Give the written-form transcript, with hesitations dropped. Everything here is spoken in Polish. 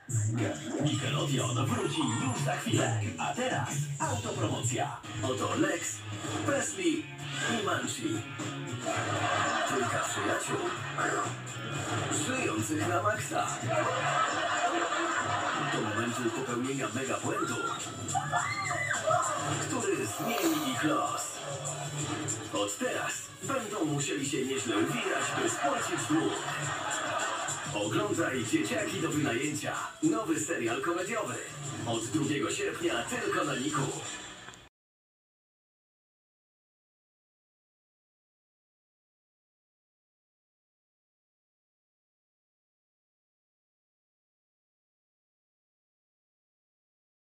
Nickelodeon wróci już za chwilę. A teraz autopromocja. Oto Lex, Presley i Munchie. Trójka przyjaciół żyjących na maksa. Do momentu popełnienia mega błędu, który zmieni ich los. Od teraz będą musieli się nieźle uwijać, by spłacić dług. Oglądaj Dzieciaki do wynajęcia. Nowy serial komediowy. Od 2 sierpnia tylko na Niku.